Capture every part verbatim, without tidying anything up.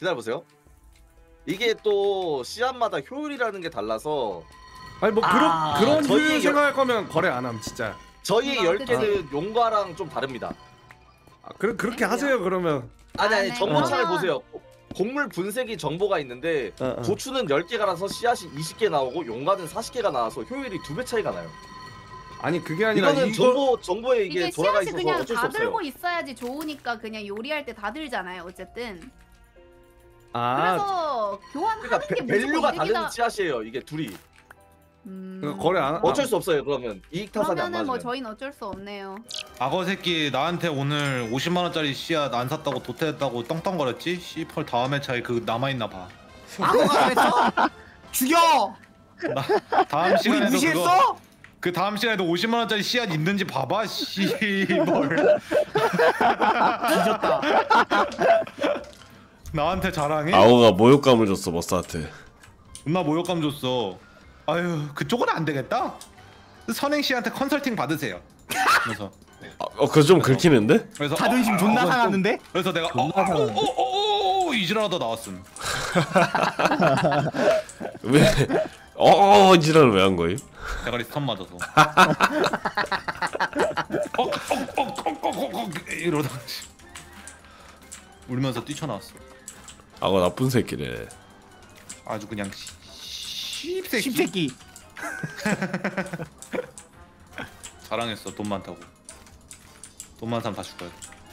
기다려보세요. 이게 또 씨앗마다 효율이라는 게 달라서. 아니 뭐 아, 그런 그런 저희 효율 열- 생각할 거면 거래 안 함 진짜. 저희 아, 열 그치. 개는 용과랑 좀 다릅니다. 아, 그래 그렇게 그래요? 하세요 그러면. 아니 아니 아, 네. 정보창을 그러면- 보세요. 곡물 분쇄기 정보가 있는데 어, 어. 고추는 열 개가라서 씨앗이 이십 개 나오고 용과는 사십 개가 나와서 효율이 두 배 차이가 나요. 아니 그게 아니라 이거는 이거 정보 정보에 이게, 이게 돌아가 씨앗이 있어서 그냥 어쩔 수 다 없어요. 들고 있어야지 좋으니까 그냥 요리할 때 다 들잖아요. 어쨌든. 아 그래서 교환하는 그러니까 게 배- 무조건 밸류가 이득이다. 다른 씨앗이에요. 이게 둘이. 음... 그러니까 거래 안- 어쩔 수 없어요. 그러면 이익 타산이 안 그러면은 맞으면. 뭐 저희는 어쩔 수 없네요. 악어 새끼 나한테 오늘 오십만 원짜리 씨앗 안 샀다고 도태했다고 떵떵거렸지? 씨펄 다음에 차에 그 남아있나 봐. 악어가 그랬어? 죽여! 나 다음 우리 시간에도 그거 무시했어? 그 다음 시간에도 오십만 원짜리 씨앗 있는지 봐봐. 씨벌. 뒤졌다. 나한테 자랑해? 아오가 모욕감을 줬어 머스한테. 존나 모욕감 줬어. 아유 그쪽은 안 되겠다. 선행 씨한테 컨설팅 받으세요. 그래서 아, 어 그거 좀 긁히는데? 그래서 자존심 어, 존나 어, 어, 상하는데? 그래서 내가 어어어어 이지라다 나왔음. 왜? 어어 지랄을 왜 한 거임? 대가리 스턴 맞아서. 어어어어어어 이러다 울면서 뛰쳐나왔어. 아고 나쁜 새끼래. 아주 그냥 씹새끼. 십새끼. 자랑했어 돈 많다고. 돈 많은 사람 다 죽어요.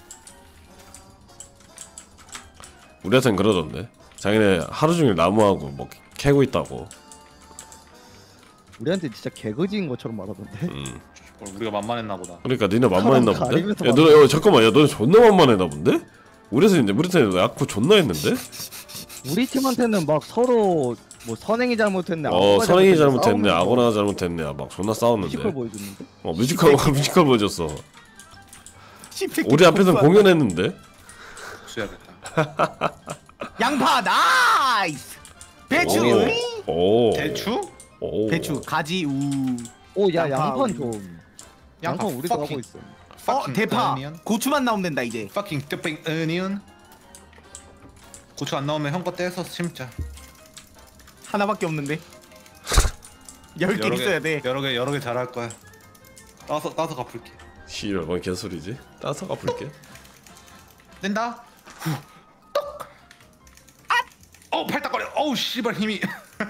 우리한텐 그러던데. 자기네 하루 종일 나무하고 뭐 캐고 있다고. 우리한테 진짜 개거지인 것처럼 말하던데. 음. 우리가 만만했나 보다. 그러니까 니네 만만했나 사람 본데? 가리면서 야 너네 야, 잠깐만 야 너네 존나 만만했나 본데? 우리에서 이제 우리 팀 야쿠 존나 했는데? 우리 팀한테는 막 서로 뭐 선행이 잘못했네. 어 악어가 선행이 잘못했네, 잘못했네 싸우면서 아고나 잘못했네 막 존나 싸웠는데. 뮤지컬 보여줬는데. 어 뮤지컬 뮤지컬 보여줬어. 십새끼. 우리 앞에서 공연했는데? 수야겠다. 양파 나이스. 배추. 오. 오. 대추? 오. 배추 가지 우. 오야 양파, 양판 우리. 좀. 양파 양판 우리도 하고 fucking- 있어. 어 fucking 대파. onion. 고추만 나오면 된다 이제. Fucking dipping onion. 고추 안 나오면 형 거 떼서 심자. 하나밖에 없는데. 열 개 여러 있어야 돼. 여러 개 여러 개 잘할 거야. 따서 따서 갚을게. 씨발 뭔 개소리지? 따서 갚을게. 된다. 똑. 아. 어 팔딱거려. 어우 씨발 힘이.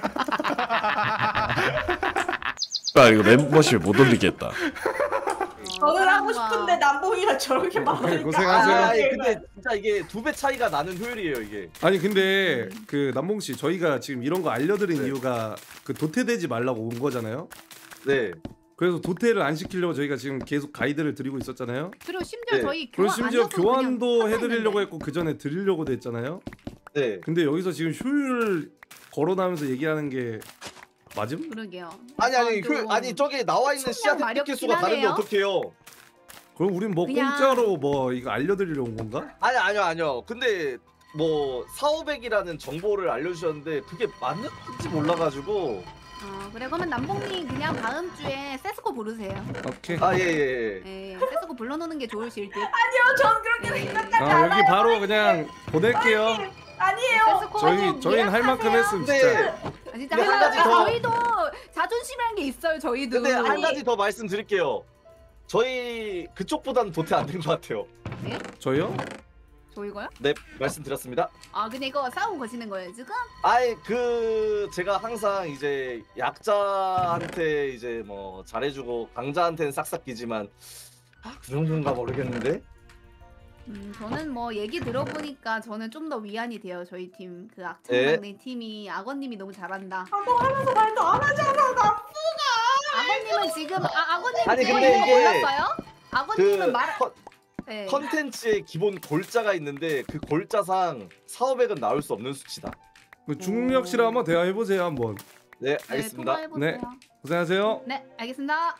아 이거 멤버십 못 올리겠다. 저는 하고 싶은데 남봉이가 저렇게 말하니까 고생하세요. 아, 아니, 근데 진짜 이게 두 배 차이가 나는 효율이에요 이게. 아니 근데 그 남봉 씨 저희가 지금 이런 거 알려드린 이유가 그 도태되지 말라고 온 거잖아요. 네. 그래서 도태를 안 시키려고 저희가 지금 계속 가이드를 드리고 있었잖아요. 그리고 심지어 네. 저희 그리고 교환 심지어 아니어서 교환도 그냥 해드리려고 하고 했고 그 전에 드리려고도 했잖아요. 네. 근데 여기서 지금 효율 거론하면서 얘기하는 게 맞음? 있는데. 그러게요. 아니 아니 약간 효 좀 아니 저기 나와 있는 씨앗의 마력이긴 획기수가 다른데 하네요. 어떡해요? 그럼 우린 뭐 그냥- 공짜로 뭐 이거 알려드리려 온 건가? 아니 아니요 아니요. 근데 뭐 사오백이라는 정보를 알려주셨는데 그게 맞는지 몰라가지고. 어, 그래 그러면 남봉님 그냥 다음 주에 세스코 부르세요. 오케이. 아 예예. 예. 예, 세스코 불러놓는 게 좋으실 듯. 아니요 전 그렇게 네. 생각하지 아 않아요. 여기 바로 그냥 보낼게요. 아니에요. 세스코 저희 저희는 할 만큼 했음 진짜. 근데 아, 진짜 근데 한 가지 더- 저희도 자존심이란 게 있어요. 저희도. 근데 한 가지 더 말씀드릴게요. 저희 그쪽보다는 도태 안 된 것 같아요. 저요? 저희가요? 네 말씀드렸습니다. 아 근데 이거 싸우고 거시는 거예요 지금? 아이 그 제가 항상 이제 약자한테 이제 뭐 잘해주고 강자한테는 싹싹 끼지만 아, 그 정도인가 모르겠는데. 음 저는 뭐 얘기 들어보니까 저는 좀 더 위안이 돼요. 저희 팀 그 네. 악천장님 팀이 악어님이 너무 잘한다. 남봉 하면서 말도 안 하잖아 나. 악어님은 지금 아 악어님 아니, 지금 근데 이거 이게 몰랐어요? 악어님은 그 말 컨- 네. 컨텐츠의 기본 골자가 있는데 그 골자상 사오백은 나올 수 없는 수치다. 그 중력 씨랑 한번 대화해 보세요 한번. 네 네, 알겠습니다. 통화해보세요. 네. 고생하세요. 네, 알겠습니다.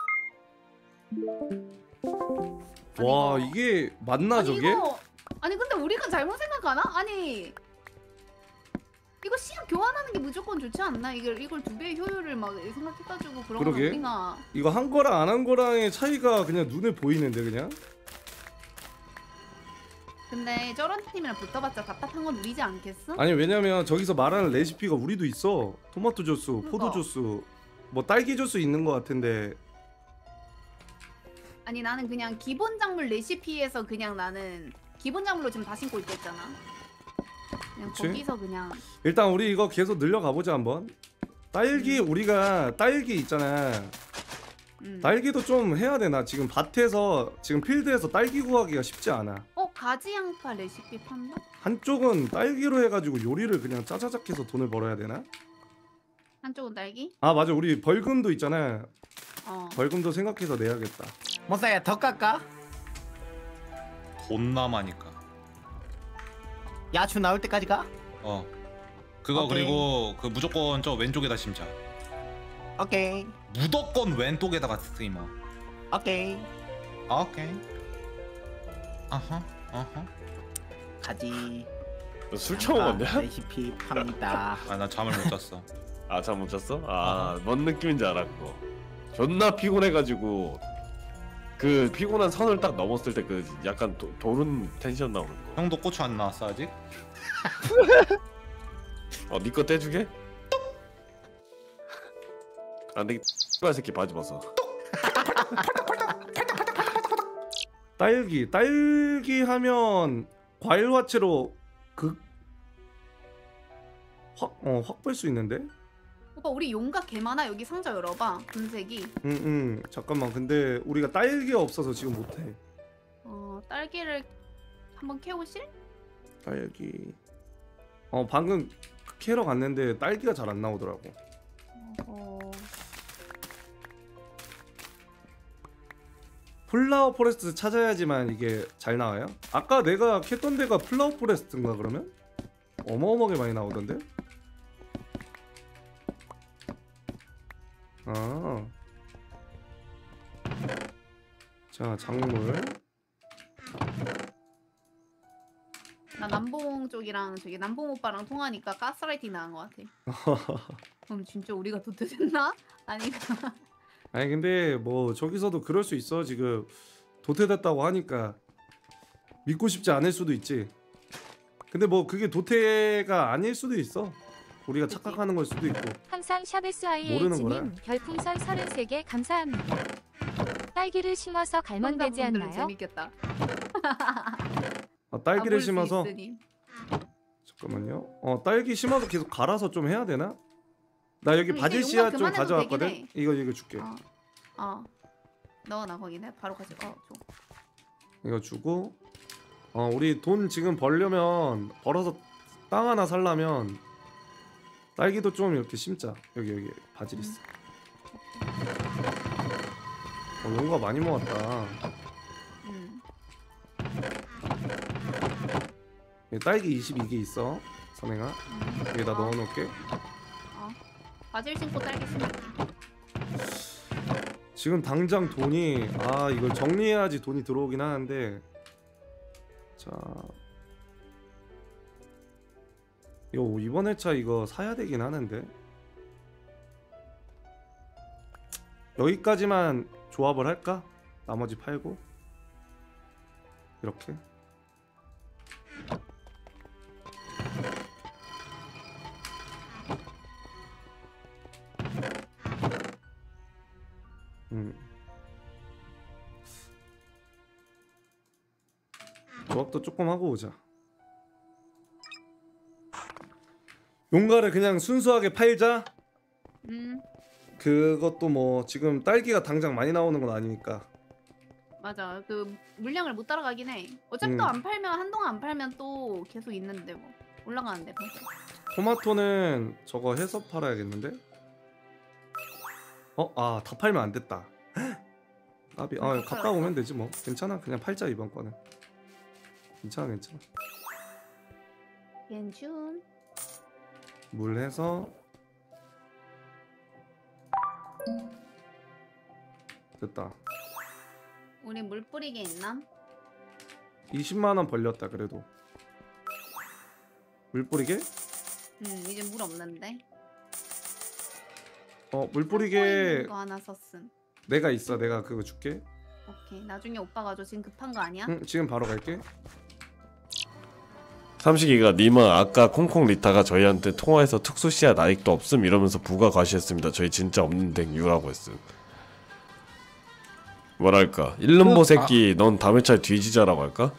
와 아니, 이거- 이게 맞나 아니, 저게? 이거, 아니 근데 우리가 잘못 생각하나? 아니 이거 시합 교환하는 게 무조건 좋지 않나? 이걸 이걸 두 배의 효율을 막 생각해가지고 그런 건 그러게. 우리가 이거 한 거랑 안 한 거랑의 차이가 그냥 눈에 보이는데 그냥? 근데 저런 팀이랑 붙어봤자 답답한 건 우리지 않겠어? 아니 왜냐면 저기서 말하는 레시피가 우리도 있어. 토마토 주스, 포도 그거. 주스, 뭐 딸기 주스 있는 것 같은데. 아니 나는 그냥 기본 작물 레시피에서 그냥 나는 기본 작물로 지금 다 심고 있겠잖아. 그냥 그치? 거기서 그냥 일단 우리 이거 계속 늘려가 보자 한번. 딸기 음. 우리가 딸기 있잖아. 음. 딸기도 좀 해야 되나? 지금 밭에서 지금 필드에서 딸기 구하기가 쉽지 않아. 어 가지 양파 레시피 판다? 한쪽은 딸기로 해가지고 요리를 그냥 짜자작 해서 돈을 벌어야 되나? 한쪽은 딸기? 아 맞아 우리 벌금도 있잖아. 어. 벌금도 생각해서 내야겠다. 모사야 더 깎아? 존나 많이까. 야추 나올 때까지 가? 어. 그거 오케이. 그리고 그 무조건 저 왼쪽에다 심자. 오케이 무조건 왼쪽에다가 스트리머. 오케이 오케이. 아하. 아하. 가지. 술 처먹었냐? 레시피 팝니다. 아 나 잠을 못 잤어. 아 잠 못 잤어? 아 뭔 느낌인지 알았고 존나 피곤해가지고 그 피곤한 선을 딱 넘었을 때 그 약간 도, 도는 텐션 나오는 거. 형도 고추 안 나왔어 아직? 어, 니 거 떼주게? 안 되겠다. X발 새끼 바지 벗어. 딸기 딸기 하면 과일 화채로 극확어확 뺄 수 있는데? 오빠 우리 용각 개 많아. 여기 상자 열어봐. 분색이. 응응 잠깐만 근데 우리가 딸기가 없어서 지금 못해. 어 딸기를 한번 캐오실? 딸기 어 방금 캐러 갔는데 딸기가 잘 안 나오더라고. 어. 플라워 포레스트 찾아야지만 이게 잘 나와요? 아까 내가 캤던 데가 플라워 포레스트인가 그러면? 어마어마하게 많이 나오던데? 아. 자 작물 나 남봉 쪽이랑 저기 남봉 오빠랑 통하니까 가스라이팅 나은 것 같아. 그럼 진짜 우리가 도태됐나? 아니 아니 근데 뭐 저기서도 그럴 수 있어. 지금 도태됐다고 하니까 믿고 싶지 않을 수도 있지. 근데 뭐 그게 도태가 아닐 수도 있어. 우리가 그치? 착각하는 걸 수도 있고. 항상 모르는 거야. 샵에스아이에이치님 별풍선 서른세 개 감사합니다. 딸기를 심어서 갈면 되지 청자분들은 않나요? 재밌겠다. 아, 딸기를 가볼 수 심어서 있으니. 잠깐만요. 어 딸기 심어서 계속 갈아서 좀 해야 되나? 나 여기 그럼 바질 이제 씨앗 용각 좀 그만해도 가져왔거든. 되긴 해. 이거 이거 줄게. 어. 어. 넣어놔 거기네. 바로 가져. 어, 줘. 이거 주고 어 우리 돈 지금 벌려면 벌어서 땅 하나 살려면 딸기도 좀 이렇게 심자. 여기 여기 바질 있어. 어 용가 많이 모았다. 음. 여기 딸기 이십이 개 있어. 선행아 음. 여기다 어. 넣어놓을게. 어. 바질 신고 딸기 심을게. 지금 당장 돈이 아 이걸 정리해야지 돈이 들어오긴 하는데 자 이거 이번 회차 이거 사야 되긴 하는데 여기까지만 조합을 할까? 나머지 팔고 이렇게 음. 조합도 조금 하고 오자. 용가를 그냥 순수하게 팔자. 음. 그것도 뭐 지금 딸기가 당장 많이 나오는 건 아니니까. 맞아. 그 물량을 못 따라가긴 해. 어차피 음. 또 안 팔면 한동안 안 팔면 또 계속 있는데 뭐 올라가는데. 벌써. 토마토는 저거 해서 팔아야겠는데? 어? 아 다 팔면 안 됐다. 까비. 아 가까워 오면 되지 뭐. 괜찮아. 그냥 팔자 이번 거는. 괜찮아 괜찮아. 괜춘. 물 해서 됐다. 우리 물 뿌리게 있나? 이십만 원 벌렸다 그래도. 물 뿌리게? 음 이제 물 없는데. 어 물 거 뿌리게 하나 썼음. 내가 있어. 내가 그거 줄게. 오케이. 나중에 오빠가 줘. 지금 급한 거 아니야? 응 지금 바로 갈게. 삼식이가 님은 아까 콩콩 리타가 저희한테 통화해서 특수 씨앗 아직도 없음 이러면서 부가 과시했습니다. 저희 진짜 없는데 유라고 했음. 뭐랄까 일름보 새끼 넌 다음에 차에 뒤지자라고 할까?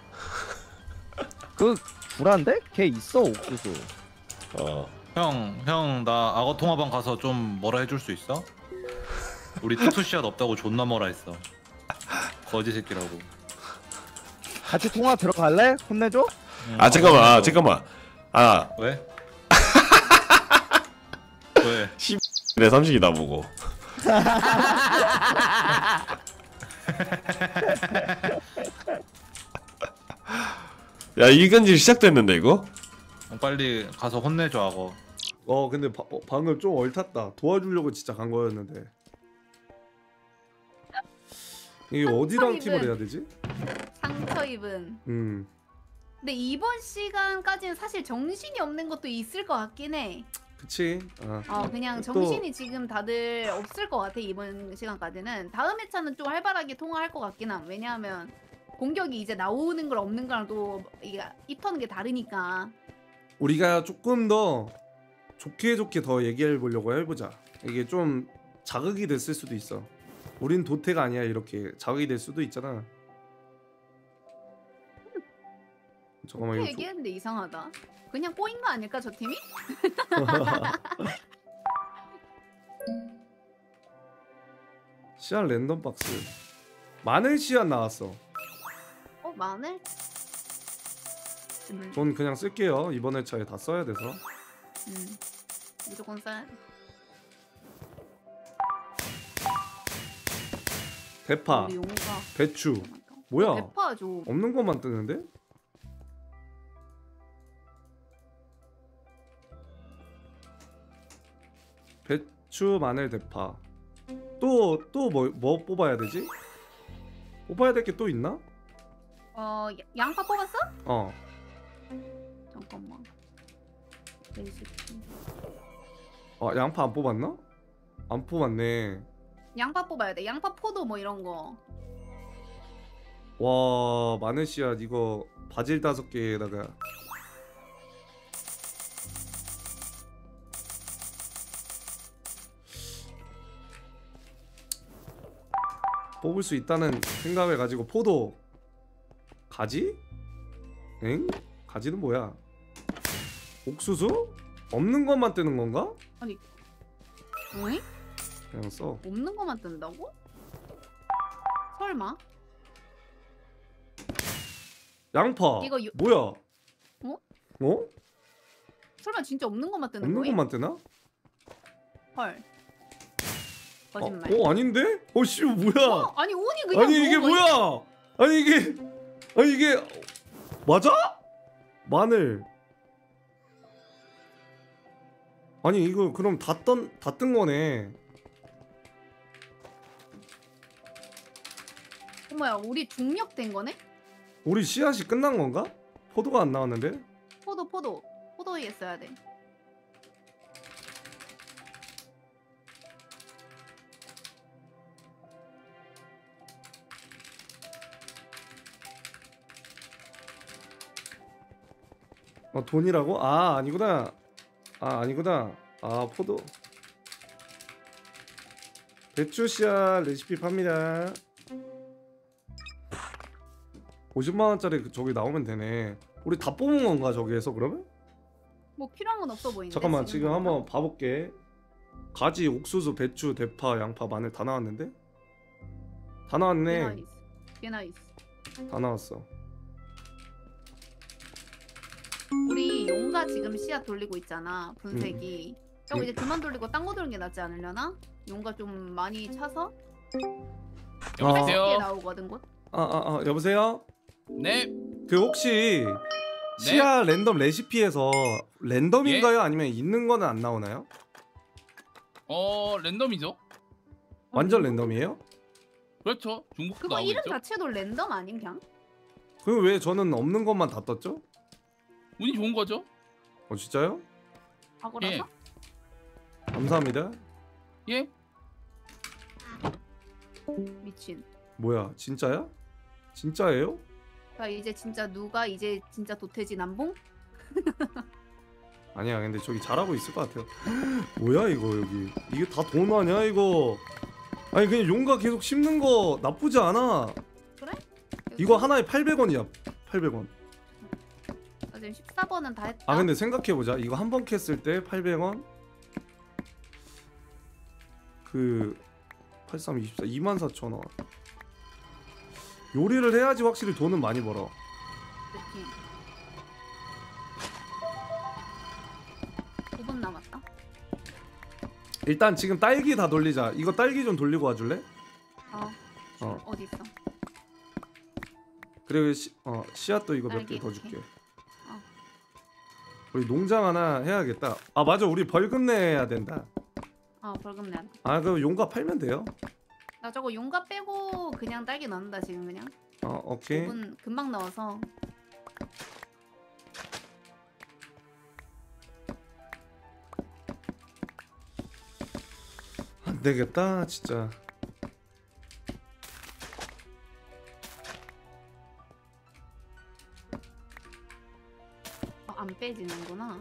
그 불안데? 걔 있어 옥수수. 어. 형, 형 나 악어 통화방 가서 좀 뭐라 해줄 수 있어? 우리 특수 씨앗 없다고 존나 뭐라 했어. 거지 새끼라고. 같이 통화 들어갈래? 혼내줘? 응, 아 잠깐만 아 어, 잠깐만 아 왜? 왜? 내 삼식이 나보고 야 이근질 시작됐는데 이거? 어, 빨리 가서 혼내줘 악어. 어 근데 바, 어, 방금 좀 얼탔다. 도와주려고 진짜 간 거였는데 이게 어디랑 팀을 해야 되지? 상처 입은. 음 근데 이번 시간까지는 사실 정신이 없는 것도 있을 것 같긴 해. 그치. 아. 어 그냥 또- 정신이 지금 다들 없을 것 같아 이번 시간까지는. 다음 회차는 좀 활발하게 통화할 것 같긴 함. 왜냐하면 공격이 이제 나오는 걸 없는 거랑 또 이게 입 터는 게 다르니까. 우리가 조금 더 좋게 좋게 더 얘기해 보려고 해보자. 이게 좀 자극이 됐을 수도 있어. 우린 도태가 아니야. 이렇게 자극이 될 수도 있잖아. 잠깐만 그렇게 이거 얘기했는데 이상하다. 그냥 꼬인 거 아닐까 저 팀이? 씨앗 랜덤 박스 마늘 씨앗 나왔어. 어 마늘? 음, 전 그냥 쓸게요. 이번 회차에 다 써야 돼서. 음. 무조건 쌀. 대파, 우리 용가. 배추. 뭐야? 대파 좀. 없는 것만 뜨는데? 배추, 마늘, 대파. 또 또 뭐 뭐 뽑아야 되지? 뽑아야 될 게 또 있나? 어 야- 양파 뽑았어? 어. 잠깐만. 레시피. 아 양파 안 뽑았나? 안 뽑았네. 양파 뽑아야 돼. 양파 포도 뭐 이런 거. 와 마늘 씨앗 이거 바질 다섯 개에다가 뽑을 수 있다는 생각을 가지고 포도 가지? 엥? 가지는 뭐야? 옥수수? 없는 것만 뜨는 건가? 어이? 그냥 써. 없는 거만 뜬다고? 설마? 양파. 이거 요- 뭐야? 어? 어? 설마 진짜 없는 것만 뜨는 없는 거야? 것만 뜨나? 헐. 어, 거짓말. 어 아닌데? 어 씨 뭐야? 어? 아니 운이 그냥 아니 이게 너무 뭐야? 아니 이게 아니 이게 맞아? 마늘. 아니 이거 그럼 다뜬다 뜬 거네. 어머야 우리 중력된 거네? 우리 씨앗이 끝난 건가? 포도가 안 나왔는데? 포도 포도 포도에 써야 돼. 어 돈이라고? 아 아니구나. 아 아니구나. 아 포도. 배추 씨앗 레시피 팝니다. 오십만 원짜리 그- 저기 나오면 되네. 우리 다 뽑은 건가 저기에서 그러면? 뭐 필요한 건 없어 보이는데. 잠깐만 지금 보니까. 한번 봐볼게. 가지, 옥수수, 배추, 대파, 양파, 마늘 다 나왔는데? 다 꽤 나왔네. 나이스. 꽤 나이스. 다 나왔어. 우리 용가 지금 씨앗 돌리고 있잖아. 분쇄기. 저거 음. 이제 그만 돌리고 딴 거 돌리는 게 낫지 않으려나? 용가 좀 많이 차서 아, 꽤 나오거든 곧. 아, 아, 아 여보세요? 네. 그 혹시 씨앗 랜덤 레시피에서 랜덤인가요? 예? 아니면 있는 거는 안 나오나요? 어 랜덤이죠. 완전 랜덤이에요? 그렇죠. 중국도 그거 나오고 이름 있죠. 자체도 랜덤 아님 그냥? 그럼 왜 저는 없는 것만 다 떴죠? 운이 좋은 거죠. 어 진짜요? 과거라서? 예. 감사합니다. 예. 미친. 뭐야 진짜야? 진짜예요? 자 이제 진짜 누가 이제 진짜 도태지 남봉? 아니야 근데 저기 잘하고 있을 것 같아요. 뭐야 이거 여기 이게 다 돈 아니야 이거? 아니 그냥 용가 계속 심는 거 나쁘지 않아. 그래? 이거 하나에 팔백 원이야. 팔백 원. 나 지금 십사 번은 다 했다. 아 근데 생각해보자. 이거 한 번 캤을 때 팔백 원. 그 팔삼 이십사 이만 사천 원. 요리를 해야지 확실히 돈은 많이 벌어. 그치. 오 분 남았다. 일단 지금 딸기 다 돌리자. 이거 딸기 좀 돌리고 와줄래? 어. 어. 어디 있어? 그리고 시, 어, 씨앗도 이거 몇 딸기 개 더 이렇게. 줄게. 어. 우리 농장 하나 해야겠다. 아 맞아 우리 벌금 내야 된다. 어 벌금 내야 돼. 아 그럼 용가 팔면 돼요? 나 저거 용가 빼고 그냥 딸기 넣는다 지금 그냥. 어 오케이. 오 분 금방 넣어서. 안 되겠다 진짜. 어, 안 빼지는구나.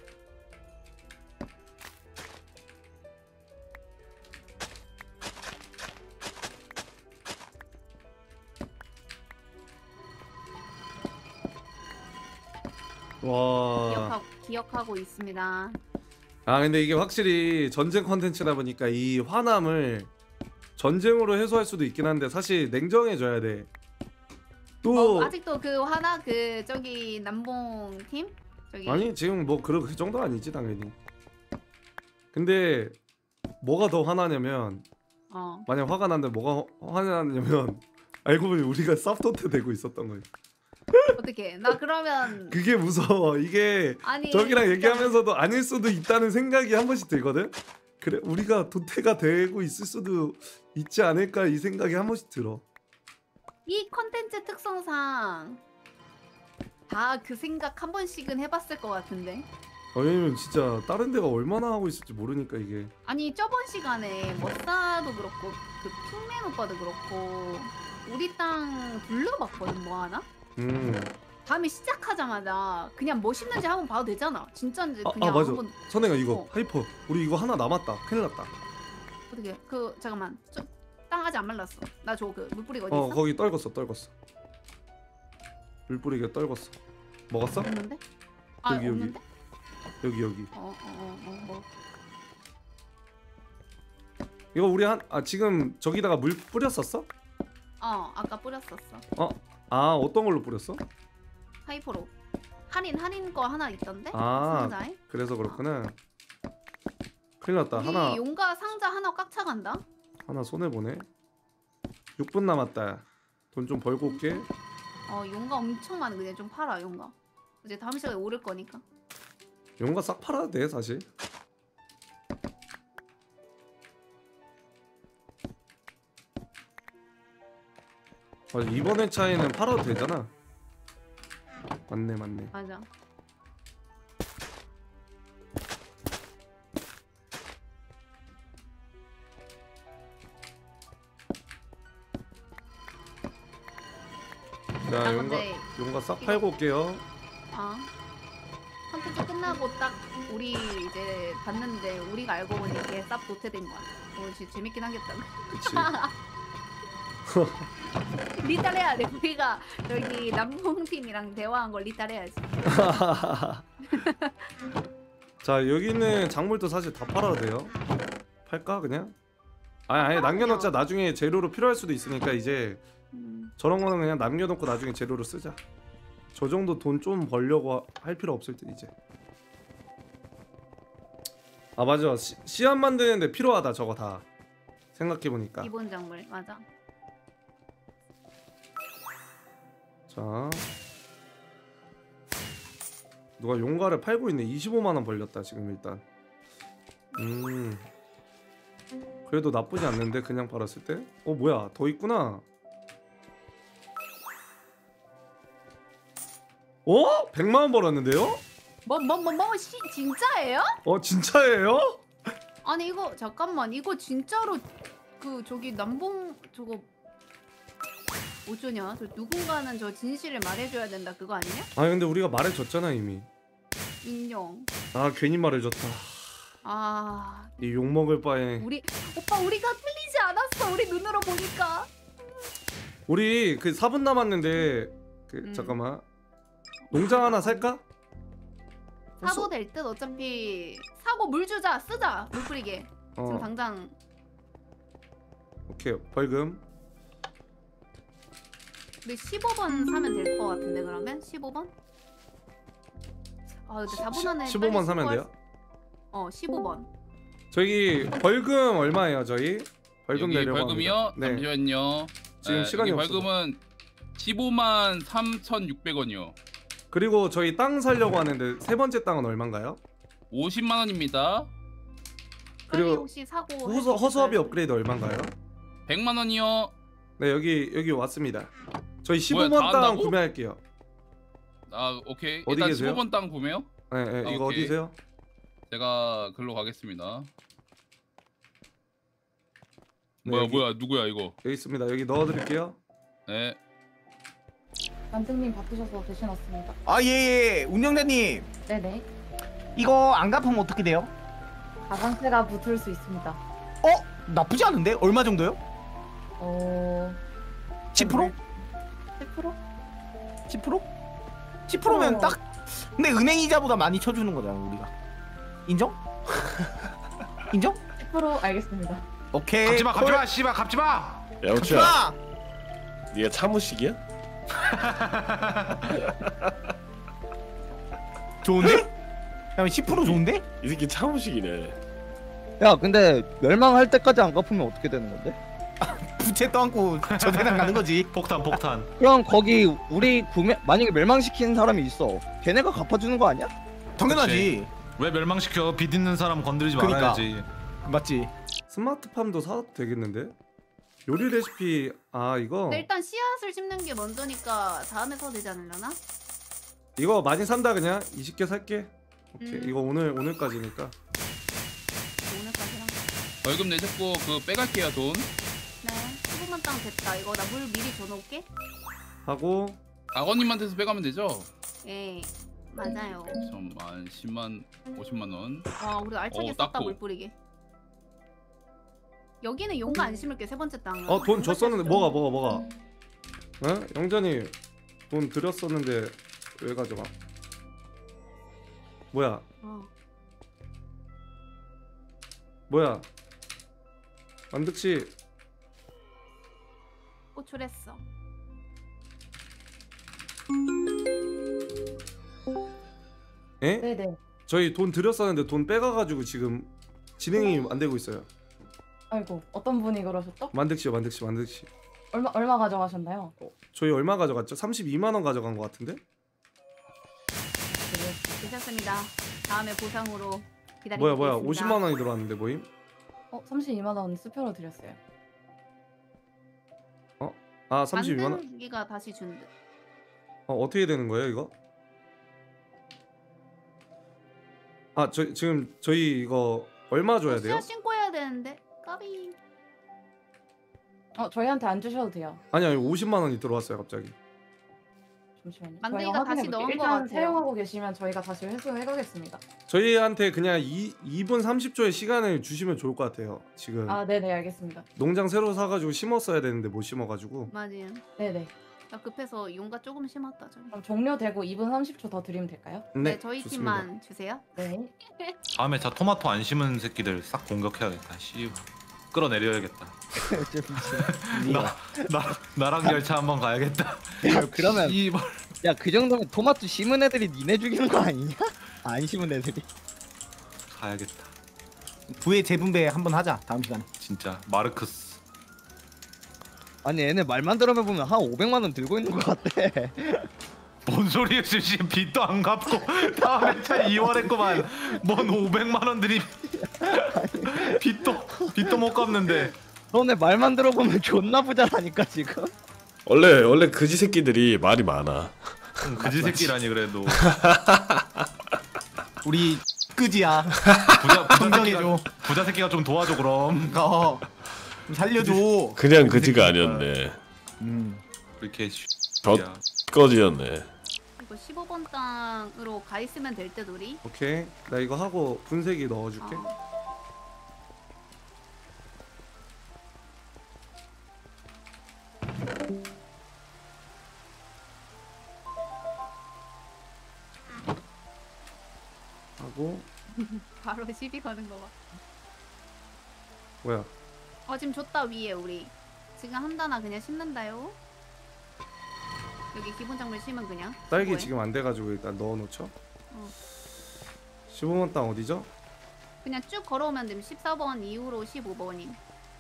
와. 기억하고, 기억하고 있습니다. 아 근데 이게 확실히 전쟁 컨텐츠다 보니까 이 화남을 전쟁으로 해소할 수도 있긴 한데 사실 냉정해져야 돼. 또 어, 아직도 그 하나 그 저기 남봉 팀 저기 아니 지금 뭐 그런 그 정도 아니지 당연히. 근데 뭐가 더 화나냐면 어 만약 화가 난데 뭐가 화- 화나냐면 알고 보니 우리가 쌉도트 되고 있었던 거예요. 어떻게 나 그러면 그게 무서워. 이게 아니 저기랑 진짜 얘기하면서도 아닐 수도 있다는 생각이 한 번씩 들거든. 그래 우리가 도태가 되고 있을 수도 있지 않을까 이 생각이 한 번씩 들어. 이 컨텐츠 특성상 다 그 생각 한 번씩은 해봤을 것 같은데. 왜냐면 진짜 다른 데가 얼마나 하고 있을지 모르니까 이게. 아니 저번 시간에 머싸도 그렇고 그 핑맨 오빠도 그렇고 우리 땅 둘러봤거든 뭐 하나? 음. 다음에 시작하자마자 그냥 뭐 심는지 한번 봐도 되잖아. 진짜인지 아, 그냥 아 맞아. 한번 선혜가 이거 어. 하이퍼. 우리 이거 하나 남았다. 큰일 났다. 어떻게 그 잠깐만 저, 땅 아직 안 말랐어. 나 저 그 물뿌리가 어디 어 있어? 거기 떨궜어 떨궜어. 물 뿌리게 떨궜어. 먹었어? 없는데? 아 여기, 여기. 없는데? 여기 여기. 어어어 어, 어, 어, 뭐. 이거 우리 한 아 지금 저기다가 물 뿌렸었어? 어 아까 뿌렸었어. 어? 아 어떤 걸로 뿌렸어? 하이퍼로 할인 할인 거 하나 있던데? 아 상자에? 그래서 그렇구나. 큰일 났다. 우리 하나 용가 상자 하나 꽉 차간다. 하나 손해 보네. 육 분 남았다. 돈 좀 벌고 올게. 어 용가 엄청 많은 그냥 좀 팔아 용가. 이제 다음 시간에 오를 거니까. 용가 싹 팔아도 돼 사실. 맞아 이번 회차에는 팔아도 되잖아. 맞네 맞네. 맞아. 자 나 용가 근데 용가 싹 이거- 팔고 올게요. 아 컨텐츠 끝나고 딱 우리 이제 봤는데 우리가 알고 보니 이게 쌉 도태된 거야. 어 진짜 재밌긴 하겠다. 그치. 리탈해야 돼. 우리가 여기 남봉 팀이랑 대화한 걸 리탈해야지. 자 여기는 작물도 사실 다 팔아도 돼요. 팔까 그냥? 아니 아니 남겨놓자. 나중에 재료로 필요할 수도 있으니까 이제 음. 저런 거는 그냥 남겨놓고 나중에 재료로 쓰자. 저 정도 돈 좀 벌려고 할 필요 없을 듯 이제. 아 맞아 씨, 씨앗 만드는데 필요하다 저거 다. 생각해보니까. 기본 작물 맞아. 자 누가 용가를 팔고 있네. 이십오만 원 벌렸다 지금 일단. 음 그래도 나쁘지 않는데 그냥 팔았을 때? 어 뭐야 더 있구나. 어? 백만 원 벌었는데요? 뭐 뭐 뭐 뭐 씨 진짜예요? 어 진짜예요? 아니 이거 잠깐만 이거 진짜로 그 저기 남봉 저거 어쩌냐? 저 누군가는 저 진실을 말해줘야 된다 그거 아니냐? 아니 근데 우리가 말해줬잖아 이미. 인정. 아 괜히 말해줬다. 아 이 욕먹을 바에 우리 오빠 우리가 틀리지 않았어. 우리 눈으로 보니까. 우리 그 사 분 남았는데 그 음. 잠깐만 농장 하나 살까? 사고 될 듯 어차피 사고 물 주자 쓰자 물 뿌리게. 지금 어 당장 오케이 벌금. 우리 십오 번 사면 될 것 같은데 그러면 십오 번? 아 근데 사 분 안에 십오 번 빨리 사면 신고할 돼요? 수- 어 십오 번. 저기 벌금 얼마예요 저희? 벌금 여기 내려고 벌금이요? 합니다. 네. 잠시만요. 지금 네, 시간이 여기 없어서. 벌금은 십오만 삼천육백 원이요. 그리고 저희 땅 살려고 하는데 세 번째 땅은 얼마인가요? 오십만 원입니다. 빨리 그리고 혹시 사고 허수, 허수아비 업그레이드 얼마인가요? 백만 원이요. 네 여기 여기 왔습니다. 저희 십오 뭐야, 번 다 땅 한다고? 구매할게요. 아 오케이. 어디 일단 계세요? 십오 번 땅 구매요. 네, 네 아, 이거 오케이. 어디세요? 제가 글로 가겠습니다. 네, 뭐야 여기, 뭐야 누구야 이거? 여기 있습니다. 여기 넣어드릴게요. 네. 만등님 바쁘셔서 대신 왔습니다. 아 예예 운영자님 네네. 이거 안 갚으면 어떻게 돼요? 가산세가 붙을 수 있습니다. 어? 나쁘지 않은데? 얼마 정도요? 어... 십 퍼센트? 십 퍼센트? 십 퍼센트? 십 퍼센트면 딱 근데 은행 이자보다 많이 쳐주는 거잖아 우리가. 인정? 인정? 십 퍼센트 알겠습니다. 오케이. 갚지마 콜. 갚지마 씨발 갚지마. 야 우추야 갚지마! 니가 차무식이야? 좋은데? 야 십 퍼센트 좋은데? 이 새끼 차무식이네. 야 근데 멸망할 때까지 안 갚으면 어떻게 되는 건데? 부채 떠안고 저 세상 가는 거지. 폭탄 폭탄. 그럼 거기 우리 구매 만약에 멸망시키는 사람이 있어 걔네가 갚아주는 거 아니야? 당연하지. 왜 멸망시켜? 빚 있는 사람 건드리지 그러니까. 말아야지. 맞지? 스마트팜도 사도 되겠는데? 요리 레시피 아 이거 근데 일단 씨앗을 심는 게 먼저니까 다음에 사도 되지 않으려나? 이거 많이 산다 그냥 이십 개 살게. 오케이 음. 이거 오늘 오늘까지니까. 오늘까지 한 거. 벌금 내셨고 그 빼갈게요 돈. 네 십오 번 땅 됐다. 이거 나 물 미리 줘놓을게. 하고 악어님한테서 빼가면 되죠? 예 맞아요. 잠만 십만 오십만 원. 와 우리 알차게 어, 썼다 닦고. 물 뿌리게. 여기는 용가 안 심을게 세 번째 땅은. 어 돈 줬었는데 뭐가 뭐가 뭐가? 어? 영전이 돈 드렸었는데 왜 가져가? 뭐야? 어. 뭐야? 만득씨 호출했어. 에? 네네. 저희 돈 드렸었는데 돈 빼가가지고 지금 진행이 안 되고 있어요. 아이고 어떤 분이 그러셨죠? 만득씨요 만득씨 만득씨. 얼마 얼마 가져가셨나요? 저희 얼마 가져갔죠? 삼십이만 원 가져간 것 같은데? 괜찮습니다. 다음에 보상으로 기다리겠습니다. 뭐야 뭐야 오십만 원이 들어왔는데 모임? 어 삼십이만 원 수표로 드렸어요. 아 삼십이만 원? 만들기가 다시 준 듯. 어 어떻게 되는 거예요 이거? 아 저 지금 저희 이거 얼마 줘야 돼요? 씨앗 신고 해야 되는데 까비. 어 저희한테 안 주셔도 돼요. 아니 아니 오십만 원이 들어왔어요 갑자기. 잠시만요. 만들기가 저희가 다시 확인해볼게요. 넣은 것 일단 같아요. 사용하고 계시면 저희가 다시 회수해 가겠습니다. 저희한테 그냥 이, 이 분 삼십 초의 시간을 주시면 좋을 것 같아요 지금. 아 네네 알겠습니다. 농장 새로 사가지고 심었어야 되는데 못 심어가지고. 맞아요. 네네. 나 급해서 용가 조금 심었다 좀. 그럼 종료되고 이 분 삼십 초 더 드리면 될까요? 네, 저희 좋습니다. 팀만 주세요. 네. 다음에 다 토마토 안 심은 새끼들 싹 공격해야겠다. 씨 끌어내려야겠다. 나, 나 나랑 열차 한번 가야겠다. 야 그러면 씨발. 야 그 정도면 토마토 심은 애들이 니네 죽이는 거 아니냐? 안 심은 애들이. 가야겠다. 부의 재분배 한번 하자 다음 시간에. 진짜 마르크스. 아니 얘네 말만 들어보면 한 오백만 원 들고 있는 거 같아. 뭔 소리야 지금 빚도 안 갚고 다음 회차 이월했구만. 뭔 오백만 원 들이 빚도 빚도 못 갚는데. 너네 말만 들어보면 존나 부자라니까 지금. 원래 원래 그지 새끼들이 말이 많아. 응, 그지 새끼라니 그래도. 우리 끄지야. 부자 부자 인정해줘. 새끼가 부자 새끼가 좀 도와줘 그럼. 어. 좀 살려줘. 그냥 그지가 아니었네. 음. 이렇게 저 꺼지였네. 이거 십오 번 땅으로 가 있으면 될 듯 우리. 오케이. 나 이거 하고 분쇄기 넣어줄게. 어. 하고 바로 시비 거는 거 봐. 뭐야? 어 지금 줬다 위에 우리. 지금 한다나 그냥 심는다요. 여기 기본 작물 심은 그냥. 딸기 뭐해? 지금 안 돼가지고 일단 넣어놓죠. 어. 십오 번 땅 어디죠? 그냥 쭉 걸어오면 되면 십사 번 이후로 십오 번임.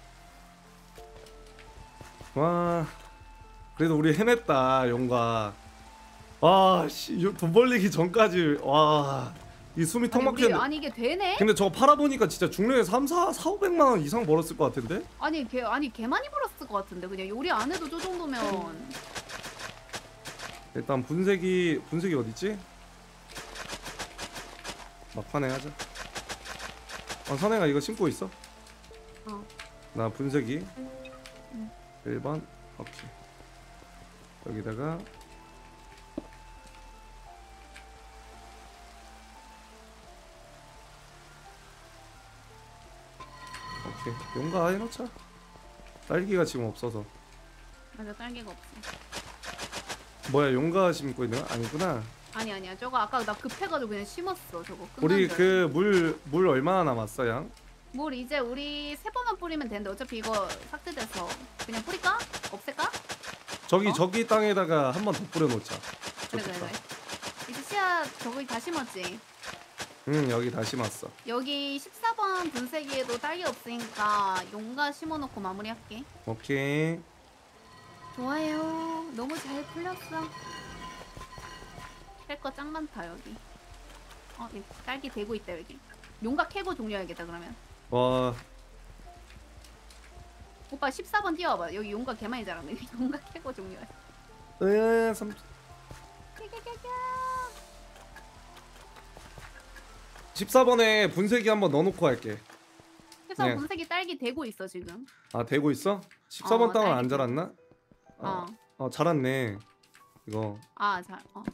와 그래도 우리 해냈다 용가. 와씨 돈 벌리기 전까지 와 이 숨이 턱 아니, 우리, 막혔는데. 아니 이게 되네? 근데 저거 팔아보니까 진짜 중량에 삼, 사, 사오백만 원 이상 벌었을 것 같은데? 아니 개 아니 개 많이 벌었을 것 같은데 그냥 요리 안 해도 저 정도면. 일단 분쇄기 분쇄기 어딨지? 막판에 하자. 어 선혜가 이거 신고 있어? 어. 나 분쇄기 응. 일 번 오케이. 여기다가 오케이 용가 해놓자. 딸기가 지금 없어서. 맞아 딸기가 없어. 뭐야 용가 심고 있는 거? 아니구나. 아니 아니야 저거 아까 나 급해가지고 그냥 심었어 저거. 우리 끝난 줄 그 물 물 얼마나 남았어 양? 물 이제 우리 세 번만 뿌리면 되는데 어차피 이거 삭제돼서 그냥 뿌릴까? 없앨까? 저기 어? 저기 땅에다가 한 번 더 뿌려놓자. 그래 그래 그래. 이제 씨앗 저기 다 심었지. 응 여기 다 심었어. 여기 십사 번 분쇄기에도 딸기 없으니까 용가 심어놓고 마무리할게. 오케이. 좋아요. 너무 잘 풀렸어. 캘 거 짱 많다 여기. 어 여기 딸기 되고 있다 여기. 용가 캐고 종료해야겠다 그러면. 와 오빠 십사 번 뛰어와봐. 여기 용가 개 많이 자랐네. 용가 캐고 종료해. 으 삼. 십사 번에 분쇄기 한번 넣어놓고 할게. 해서 네. 분쇄기 딸기 되고 있어 지금. 아 되고 있어? 십사 번 어, 땅은 안 딸기. 자랐나? 어. 어. 어 자랐네. 이거. 아 잘. 어.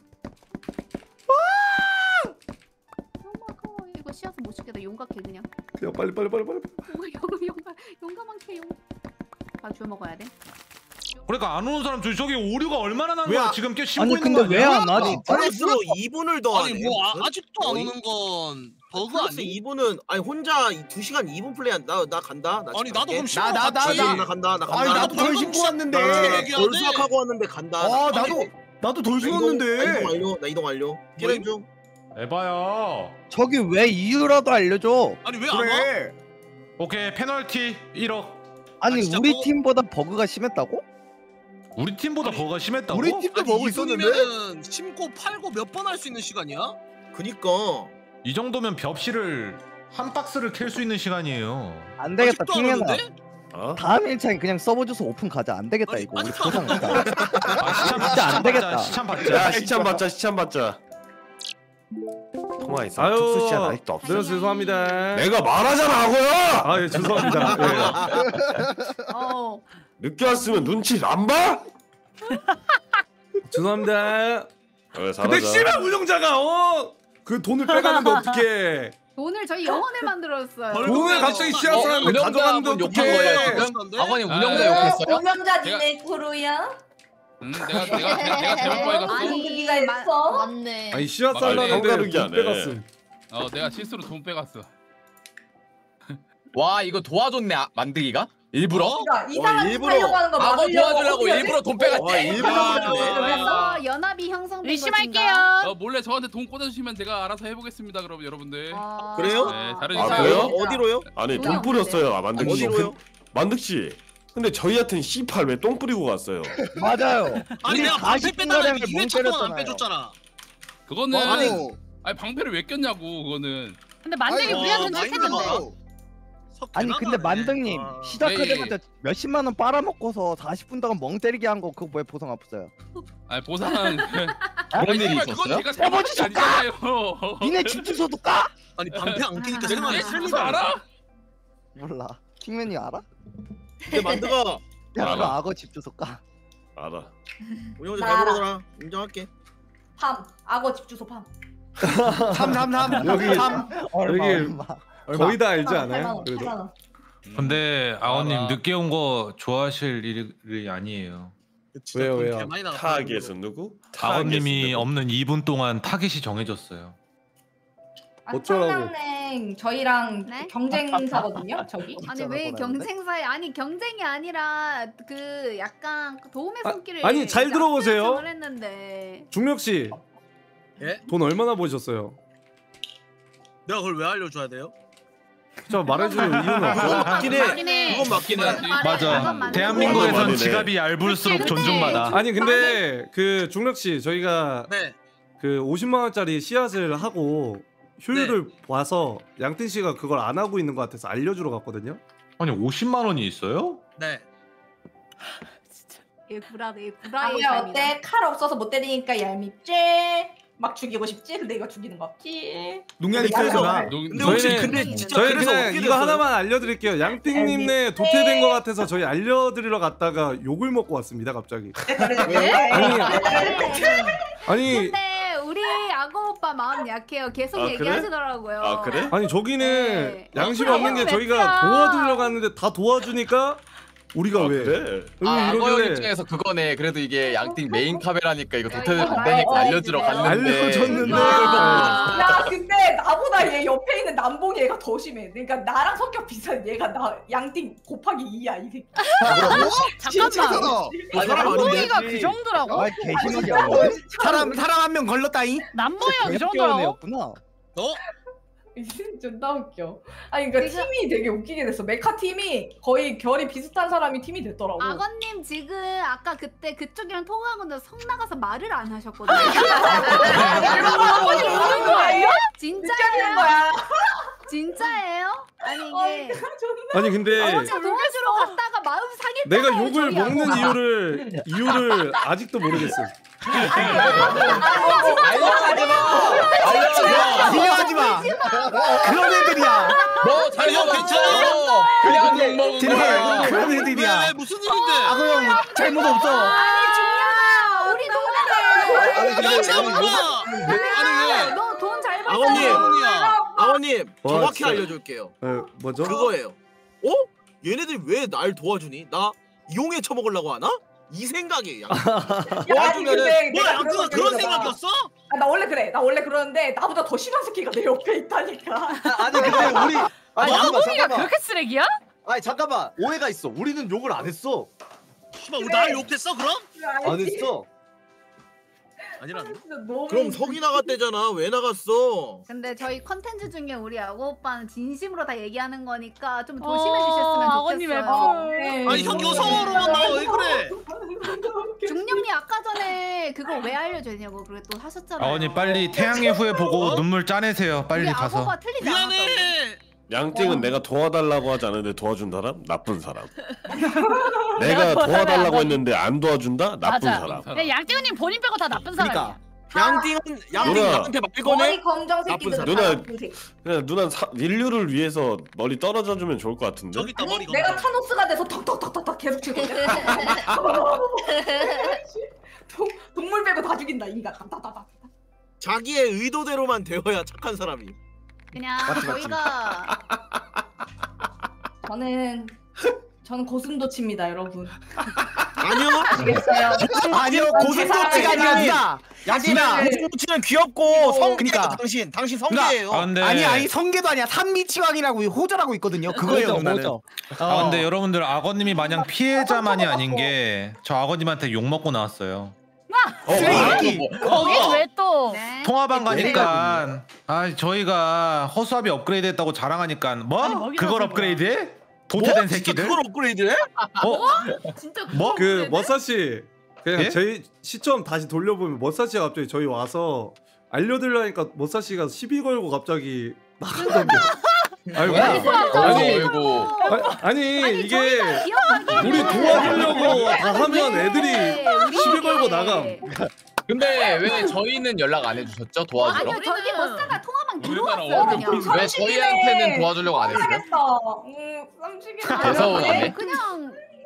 너무 아까워. 이거 씨앗은 못 시켜다 용가 캐 그냥. 그냥 빨리 빨리 빨리 빨리. 용가 용가 용가만 캐 용. 다 주워 먹어야 돼. 그러니까 안 오는 사람 저기 저기 오류가 얼마나 난 거야? 지금 꽤 심고 아니 있는 근데 거 왜 아니야? 안 와지? 플러스 이 분을 더하네. 아니 뭐 아, 무슨? 아직도 안 어이? 오는 건 버그 플러스 아니? 이 분은 아니 혼자 두 시간 이 분 플레이한 나나 간다. 나 아니 지금 나도 갈게. 그럼 신고 나, 나, 나, 갔지. 나. 나 간다. 나 간다. 아니 나도 덜 방금 신고 시작- 왔는데. 얘기해야 돌 돼. 수확하고 왔는데 간다. 아 나- 나도 나도 덜 나 이동, 나 이동 신었는데. 완료. 나 이동 완료. 기다림 중. 에바야. 저기 왜 이유라도 알려줘. 아니 왜 안 와? 그래. 오케이 페널티 일억. 아니 아, 진짜 우리 뭐- 팀보다 버그가 심했다고? 우리 팀보다 아니, 버거가 심했다고? 우리 팀도 아니 먹고 있었는데. 이분이면은 심고 팔고 몇 번 할 수 있는 시간이야? 그니까. 이 정도면 벽실을 한 박스를 캘 수 있는 시간이에요. 안 되겠다 아직도 안 팅해나. 오는데? 어? 다음 일 차에 그냥 서버 주소 오픈 가자. 안 되겠다 아니, 이거. 우리 아직도 안 보상했다. 아, 시참, 진짜 시참 안 되겠다. 받자, 시참 야 받자. 시참 받자 시참 받자. 통화 있어. 아유. 특수 시간 아직도 없어. 네 죄송합니다. 내가 말하잖아 하고요. 아 예 죄송합니다. 예. 어. 늦게 왔으면 눈치 안 봐? 죄송합니다. 그래 잘하자. 근데 씨발 운영자가 어? 그 돈을 빼가는데 어떡해? 돈을 저희 영원에 만들었어요. 돈을 갑자기 씨앗 사람들 가져가는데 어떡해? 아버님 운영자 욕했어요? 운영자 니네 구루야? 응 내가 내가 내가, 내가 잘못 봐이갔어. 아니 네가 마- 했어? 맞네. 아니 씨앗 아니, 살라는데 형가르기 돈 안 해. 빼갔음. 어 내가 실수로 돈 빼갔어. 와 이거 도와줬네 아, 만들기가? 일부러? 그러니까 이상한 일부러. 일부러 하는 거 악어 막으려고 도와주려고 어떻게 일부러 돈 빼갔대. 와 일부러 아, 그러네. 그래서 연합이 형성된 의심할게요. 어 몰래 저한테 돈 꽂아주시면 제가 알아서 해보겠습니다. 그럼 여러분들. 아, 그래요? 네 다른 아, 이상. 그래요? 어디로요? 아니 돈이 돈 뿌렸어요. 아, 만득 씨. 어디로요? 만득 씨. 근데 저희한테는 씨팔 왜 똥 뿌리고 갔어요? 맞아요. 아니 우리 내가 방패 사십 뺐다는 분가량을 게 이 멍 회차 동안 안 때렸잖아요. 빼줬잖아. 그거는 어, 아니. 아니 아니 방패를 왜 꼈냐고 그거는. 근데 만들기 아이고, 우리한테 많이 착했는데. 들어가. 아니 근데 만등님 아. 시작하자마자 예, 예. 몇십만 원 빨아먹고서 사십 분 동안 멍 때리게 한 거 그거 왜 보상 없어요? 아니 보상. 그런 일이 그건 있었어요? 제가 잘못한 게 아니잖아요. 니네 집 주소도 까? 아니 방패 안 끼니까 내 생각이 실수 알아? 몰라. 킹맨이 알아? 근데 만드가 야 알아. 그거 악어 집 주소 까. 알아. 운영자 잘 보더라. 인정할게. 팜 악어 집 주소 팜. 삼 삼 삼 여기 삼 여기 거의 다 알지 않아요? 그래도 팔만 원. 근데 아버님 알아. 늦게 온 거 좋아하실 일이 아니에요. 왜요, 왜요? 타겟은 누구? 아버님이 없는 이 분 동안 타겟이 정해졌어요. 어쩌라고. 안창랑냉 저희랑 네? 경쟁사거든요. 저기. 아니 왜 경쟁사에 아니 경쟁이 아니라 그 약간 도움의 아, 손길을 아니, 잘 이제 들어보세요. 앞세워서 했는데. 중력 씨. 예? 돈 얼마나 버셨어요? 내가 그걸 왜 알려줘야 돼요? 저 말해줄 이유는 없어. 맞긴 해. 그건 맞긴 해. 맞아. 대한민국에선 맞네. 지갑이 얇을수록 근데- 존중받아. 아니 근데 그 중력 씨 저희가 네. 그 오십만 원짜리 씨앗을 하고 효율을 봐서 양띵 씨가 그걸 안 하고 있는 것 같아서 알려주러 갔거든요. 아니 오십만 원이 있어요? 네. 얘 구라네 얘 구라의 아무야 삶이다. 어때? 칼 없어서 못 때리니까 얄밉지? 막 죽이고 싶지? 근데 이거 죽이는 거 없지? 농약이 켜져라. 근데 혹시 저희는- 근데 진짜 저희 그래서 그냥 어떻게 이거 됐어요? 하나만 알려드릴게요. 양띵님네 도태된 것 같아서 저희 알려드리러 갔다가 욕을 먹고 왔습니다. 갑자기. 아니 아니 근데 우리 악어 오빠 마음 약해요. 계속 아, 그래? 얘기하시더라고요. 아 그래? 아니 저기는 네. 양심 어, 없는 게 그래, 저희가 멘트야. 도와드리러 갔는데 다 도와주니까 우리가 아, 왜? 그래? 여기 아, 악어형 이러길래 입장에서 그거네. 그래도 이게 양띵 메인 카메라니까 이거 도태되면 이거 안 되니까 알아야지, 알려주러 내가. 갔는데. 알려줬는데 아. 야 근데 나보다 얘 옆에 있는 남봉이 얘가 더 심해. 그러니까 나랑 성격 비슷한 얘가 나 양띵 곱하기 이야 이 새끼. 잠깐만. 너 사람 아닌데? 남보이가 그 정도라고? 아 개심하게 하네. 사람 사람 한 명 걸렸다잉. 남보이가 그 개혁 정도라고? 애였구나. 너? 존나 웃겨. 아니 그러니까 지금- 팀이 되게 웃기게 됐어. 메카 팀이 거의 결이 비슷한 사람이 팀이 됐더라고. 악어님 지금 아까 그때 그쪽이랑 통화하고 나서 성 나가서 말을 안 하셨거든요. 악어님 우는 거예요? 진짜예요? 거야. 진짜예요? 아니 어, 이게 아니 근데 어제 도와주러 갔다가 마음 상했잖아요. 내가 욕을 저희 먹는 악어가. 이유를 이유를 아직도 모르겠어. 알려하지 마. 비교하지 마. 그런 애들이야. 너 잘못 괜찮아. 그냥 욕 먹은 되게 거야. 그런 왜, 애들이야. 왜 무슨 일인데? 악어 형 잘못 없어. 아니 중요하 우리 동네. 야 잠깐만. 아니 왜? 너돈 잘 벌잖아. 아버님, 아버님 와, 정확히 진짜. 알려줄게요. 에, 뭐죠? 그거예요. 어? 얘네들이 왜 날 도와주니? 나 이용해 쳐먹으려고 하나? 이 생각이에요. 도와주면은 근데 뭐 내가 양띵아 그런 그런 생각이잖아. 생각이었어? 아, 나 원래 그래. 나 원래 그러는데 나보다 더 심한 새끼가 내 옆에 있다니까. 아니 근데 우리 아니 잠깐만 남보이가 잠깐만. 그렇게 쓰레기야? 아니 잠깐만 오해가 있어. 우리는 욕을 안 했어. 씨발 날 욕했어 그럼? 안 했어. 아니라는데? 진짜 너무 그럼 석이 나갔대잖아. 왜 나갔어? 근데 저희 컨텐츠 중에 우리 악어 오빠는 진심으로 다 얘기하는 거니까 좀 어, 조심해 주셨으면 아버님 좋겠어요. 네. 아니 형 여성으로만 나와 왜 그래? 중령님 아까 전에 그거 왜 알려줬냐고 그렇게 또 하셨잖아요. 아버님 빨리 태양의 후예 보고 어? 눈물 짜내세요. 빨리 우리 가서. 악어가 틀리지 않았다고. 미안해. 양띵은 내가 도와달라고 하지 않은데 도와준 사람? 나쁜 사람. 내가 도와달라고 했는데 안 도와준다? 나쁜 맞아. 사람. 야, 양띵우님 본인 빼고 다 나쁜 사람이야. 그러니까 양띵은 양띵 누나. 나한테 말 거의 거네. 검정 나쁜 새끼들. 사람. 누나 그냥 누나 사, 인류를 위해서 멀리 떨어져 주면 좋을 것 같은데. 저기 있다 머리. 아니, 내가 타노스가 돼서 턱턱턱턱턱 계속 치거든. 동- 동물 빼고 다 죽인다 인간. 따따따따. 자기의 의도대로만 되어야 착한 사람이. 그냥 저희가 저는 저는 고슴도치입니다, 여러분. 아니요. 알겠어요. 아니요 고슴도치가 아니라 네. 야진아 고슴도치는 귀엽고 성 그러니까 그니까 당신 당신 성계예요. 아 근데 아니 아니 성계도 아니야 산미치왕이라고 호절하고 있거든요. 그거예요 누나는. 아 근데 여러분들 악어님이 마냥 피해자만이 아닌 게 저 악어님한테 욕 먹고 나왔어요. 쓰레기. 거기 왜 또? 네. 통화방 가니까 아 저희가 허수아비 업그레이드했다고 자랑하니까 뭐 아니, 먹이라서 그걸 뭐야. 업그레이드해? 도태된 진짜 새끼들? 그걸 업그레이드해? 어? 진짜 뭐? 그 머사 씨 그냥 예? 저희 시점 다시 돌려보면 머사 씨가 갑자기 저희 와서 알려드리려니까 머사 씨가 시비 걸고 갑자기 나가던데. 아이고 아니 아이고. 아니, 아니 이게 저희가 기억하기에 우리 도와주려고 다 하면 네, 애들이 우리 시비 걸고 이게- 나감. 근데 왜 저희는 연락 안 해주셨죠? 도와주러? 아니 저기 머싸가 통화방 들어왔어요 우리나라 그냥. 왜 저희한테는 도와주려고 안 했어요? 모르겠어. 음, 쌈치기. 대서운하네. 그냥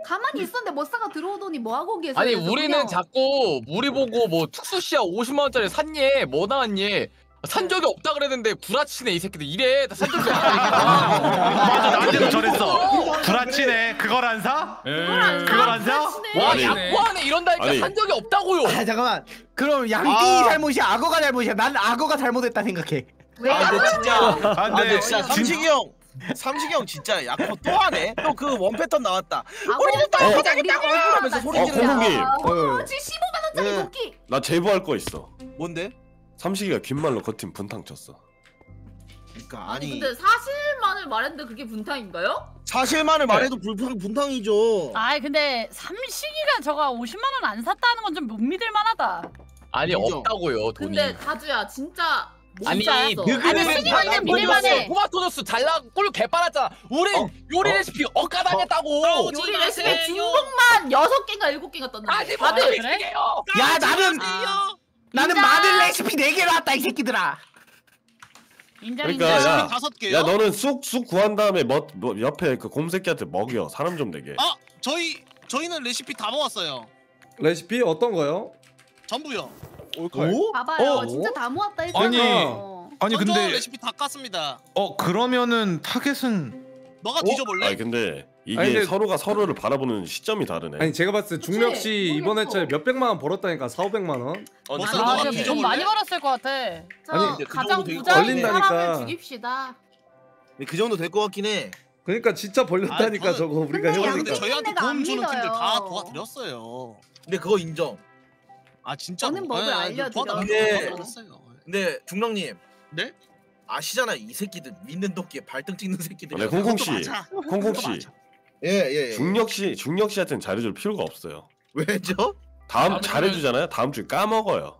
가만히 있었는데 머싸가 들어오더니 뭐 하고 계세요? 아니 우리는 자꾸 우리 보고 뭐 특수시야 오십만 원짜리 샀니? 뭐 나왔니? 산 적이 없다 그랬는데 구라치네 이 새끼들 이래 다 산 적이 없다 맞아 나한테도 저랬어. 구라치네 그걸 안 사? 그걸 안 사? 와 아니, 약과하네 이런다니까 아니. 산 적이 없다고요. 아 잠깐만. 그럼 양띵이 아. 잘못이야, 악어가 잘못이야? 난 악어가 잘못했다 생각해. 왜? 아 근데 진짜 아, 아 근데 근데 진짜 삼식이 형 삼식이 형 진짜 약간 또 하네. 또 그 원 패턴 나왔다. 우리는 또 해보자겠다고 하면서 소리 어, 지르고. 콩콩이. 어, 지금 십오만 원짜리 네. 도끼. 나 제보할 거 있어. 뭔데? 삼식이가 귓말로 겉팀 분탕 쳤어. 그러니까 아니 아니 근데 사실만을 말했는데 그게 분탕인가요? 사실만을 말해도 불평 분탕이죠. 아이 근데 삼식이가 저가 오십만 원 안 샀다는 건 좀 못 믿을 만하다. 아니 인정. 없다고요 돈이. 근데 다주야 진짜 못 아니 샀어. 느그는 삼식이는 믿을만해. 토마토주스 잘라 꿀 개빨았잖아. 우린 요리 레시피 억가당했다고. 요리 레시피 중복만 여섯 개인가 일곱 개가 떴는데. 아니 다들 다들 그래요. 야 나는 아, 나는 인정. 마늘 레시피 네 개로 왔다 이 새끼들아. 인정 그러니까 인정. 야, 다섯 개요? 야 너는 쑥쑥 구한 다음에 뭐, 뭐 옆에 그 곰새끼한테 먹여. 사람 좀 되게. 아 저희 저희는 레시피 다 모았어요. 레시피 어떤 거요? 전부요. 오? 봐봐요. 어? 진짜 다 모았다 아니, 했잖아요. 아니 저 근데 레시피 다 깠습니다. 어 그러면은 타겟은 너가 뒤져볼래? 아니 근데 이게 아니, 근데- 서로가 서로를 바라보는 시점이 다르네. 아니 제가 봤을 때 중력 씨 이번 회차에 몇 백만 원 벌었다니까 사오백만 원. 어, 아, 너가 근데 돈 뒤져볼래? 많이 벌었을 것 같아. 저 아니, 근데 그 가장 정도 되게 부자인 걸린다니까. 사람을 죽입시다. 그 정도 될 것 같긴 해. 그러니까 진짜 벌렸다니까 아니, 저는- 저거 우리가 근데 아, 근데 해보니까. 저희한테 내가 안 도움 주는 팀들 믿어요. 다 도와드렸어요. 근데 그거 인정. 아 진짜. 저는 법을 알려드려. 근데- 도와드렸어요. 근데 중령님 네? 아시잖아요 이 새끼들 믿는 덕기에 발등 찍는 새끼들. 네, 콩콩 씨, 맞아. 콩콩 씨, 예예. 예. 중력 씨, 중력 씨한테는 잘해줄 필요가 없어요. 왜죠? 다음 아무튼- 잘해주잖아요. 다음 주에 까먹어요.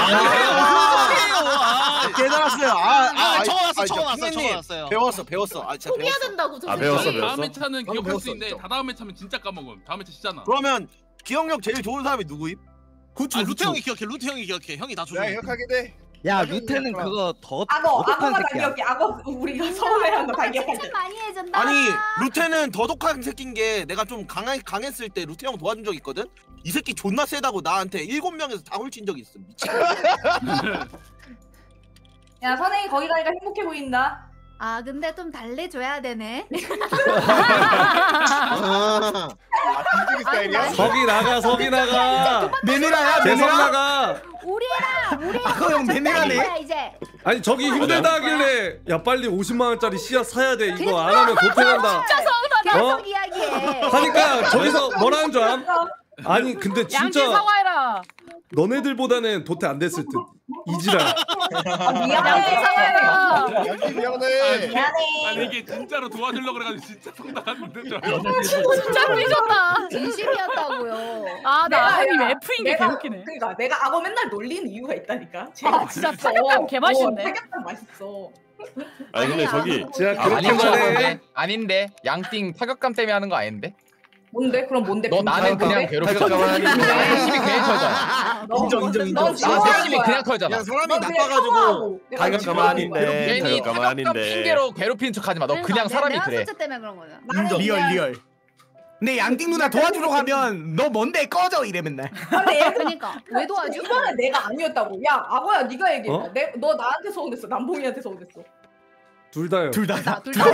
아, 깨달았어요. 아, 아, 아, 적어놨어, 아, 적어놨어, 핑계님, 적어놨어요. 배웠어, 배웠어. 아, 진짜 포기해야 배웠어. 된다고 저 아, 새끼. 배웠어, 다음 배웠어? 회차는 방금 기억할 수 배웠어, 있는데 진짜. 다다음 회차면 진짜 까먹음. 다음 회차 시잖아. 그러면 기억력 제일 좋은 사람이 누구임? 구추 아 루테 구추. 형이 기억해. 루테 형이 기억해. 형이 다 조종해. 기억하게 돼. 야 루테는 그거 더 악어 더덕한 악어가 새끼야. 반격이 악어 우리가 서울에한 거 반격할 때. 칭찬 많이 해준다. 아니 루테는 더독한 새끼인 게 내가 좀 강하, 강했을 때 루테 형 도와준 적 있거든? 이 새끼 존나 세다고 나한테 일곱 명에서 다 홀친 적이 있음. 미친. 야 선행이 거기 가니까 행복해 보인다. 아 근데 좀 달래줘야 되네. 아, 빈지기 스타일이야? 석이 나가 석이 나가. 메메라야 재석 메메라. 나가. 우리라 우리라. 악어 형 메메라네. 이제. 아니 저기 힘들다 하길래 야 빨리 오십만 원짜리 씨앗 사야 돼. 이거 안 하면 도태한다. 진짜 서운하다. 어? 계속 이야기해. 하니까 저기서 뭐라는 줄 암? 아니 근데 양지 진짜 사과해라. 너네들보다는 도태 안 됐을 듯. 이지랄. 양지 미안해. 사과해라. 양지 미안해. 미안해. 아니 이게 진짜로 도와주려고 그래가지고 진짜 성당했는데 줄 진짜 삐졌다. 진심이었다고요. 아 나 내가- 아버님 F인 게 내가- 개웃기네. 그러니까 내가 악어 맨날 놀리는 이유가 있다니까. 제가 아, 진짜 타격감 개 맛있네. 어, 타격감 맛있어. 아니 근데 저기 제가 아, 아닌 그렇게 거 말해. 같은데? 아닌데 양띵 타격감 때문에 하는 거 아닌데? 뭔데? 그럼 뭔데? 너 나는 그냥 괴롭혔잖아. 타격감 열심히 그냥 털잖아. 인정, 인정, 인정. 너 열심히 그냥 털잖아. 그냥 사람이 나빠가지고 타격감 아닌데. 괜히 타격감 타격감 아닌데. 핑계로 괴롭히는 척하지 마. 너 그러니까 그냥 내- 사람이 내가 그래. 숫자 때문에 그런 거야. 나는 리얼 그냥- 리얼. 근데 양띵 누나 도와주러 가면 너 뭔데 꺼져 이래 맨날. 근데 얘 그러니까 왜 도와줘? 이거는 내가 아니었다고. 야 악어야 네가 얘기해. 어? 내, 너 나한테 서운했어. 남봉이한테 서운했어. 둘 다요. 둘 다. 둘 다.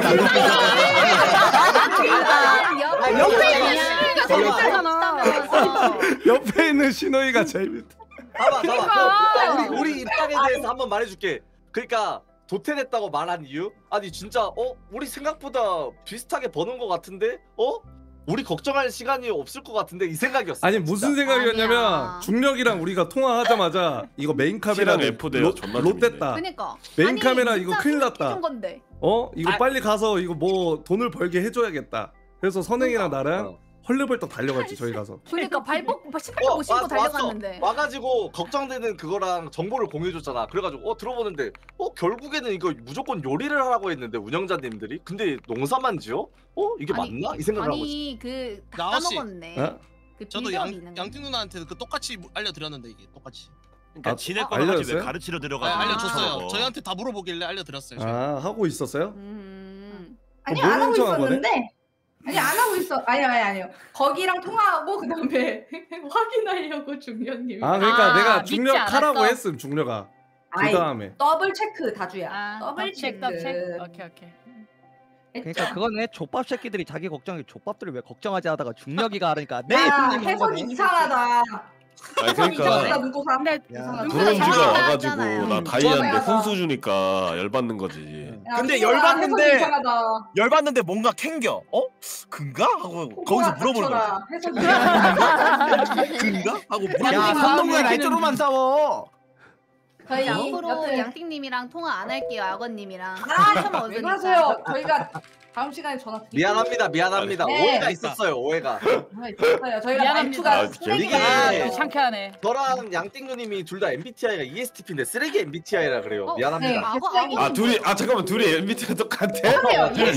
아, 옆에 있는 신우이가 재밌잖아. 옆에 있는 신호이가 제일 밑에. 봐봐, 그러니까. 봐봐. 우리 우리 입장에 대해서 한번 말해줄게. 그러니까 도태됐다고 말한 이유? 아니 진짜 어 우리 생각보다 비슷하게 버는 것 같은데 어 우리 걱정할 시간이 없을 것 같은데 이 생각이었어. 아니 무슨 생각이었냐면 아니야. 중력이랑 우리가 통화하자마자 이거 메인 카메라 C랑 F 대요. 존나 롯됐다. 그러니까. 메인 아니, 카메라 진짜 이거 큰일 났다. 생각해준 건데. 어 이거 아. 빨리 가서 이거 뭐 돈을 벌게 해줘야겠다. 그래서 선행이랑 나랑 어. 헐레벌떡 달려갔지 저희 가서. 그러니까 발복 신발도 못 신고 달려갔는데. 와가지고 걱정되는 그거랑 정보를 공유해줬잖아. 그래가지고 어 들어보는데 어 결국에는 이거 무조건 요리를 하라고 했는데 운영자님들이 근데 농사만 지어? 어 이게 아니, 맞나? 이 생각을 하고 있어. 아니 그다 나와 씨. 까먹었네. 어? 그 저도 빌드업이 양 있는 거. 양띵 누나한테 그 똑같이 알려드렸는데 이게 똑같이. 아, 지낼 아, 거면 하지 왜 알려줬어요? 가르치러 아, 들어가? 알려줬어요. 저희한테 다 물어보길래 알려드렸어요. 제가. 아 하고 있었어요? 음. 아니 뭘 안 하고 인정한 거네? 있었는데 아니 안 하고 있어. 아니 아니 아니요. 거기랑 통화하고 그다음에 확인하려고 중령님. 아 그러니까 아, 내가 믿지 중력하라고 않았어. 했음 중력아. 그 아이, 다음에 더블 체크 다주야. 아, 더블 체크. 더블 체크. 오케이 오케이. 그러니까 그거네 족밥 새끼들이 자기 걱정이 족밥들을 왜 걱정하지 하다가 중력이가 하니까 내 야 손님 해석이 이상하다. 아니 그러니까 누구사? 근데 브론즈가 와가지고 잘하잖아요. 나 다이아인데 맞아요. 훈수 주니까 열받는 거지. 야, 근데 누구사, 열받는데 해석이 이상하다. 열받는데 뭔가 캥겨. 어? 근가? 하고 거기서 물어보는 거지. 닥쳐라. 해석이 이상하다. 근가? 하고 야 물어보는 선동과 날조로만 싸워. 저희 저희 앞으로 여튼- 양띵님이랑 통화 안 할게요. 악어님이랑. 아, 왜 그러세요? 저희가 다음 시간에 전화 드릴게요. 미안합니다 미안합니다. 네. 오해가 있었어요 오해가. 아, 있었어요. 저희가 미안합니다. 말투가 아, 쓰레기가 여기- 있어요. 귀찮게 하네. 저랑 양띵누님이 둘 다 엠비티아이가 이에스티피인데 쓰레기 엠비티아이라 그래요. 어, 미안합니다. 네. 악어 악어. 아 둘이 아 잠깐만 둘이 엠비티아이 똑같아? 그래요. 예.